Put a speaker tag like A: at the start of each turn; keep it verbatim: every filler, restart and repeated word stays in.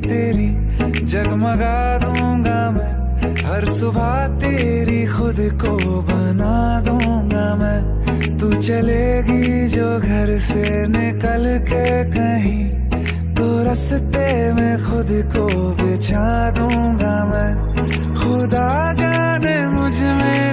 A: तेरी जगमगा दूंगा मैं, हर सुबह तेरी खुद को बना दूंगा मैं। तू चलेगी जो घर से निकल के कहीं, तो रास्ते में खुद को बिछा दूंगा मैं। खुदा जाने मुझ में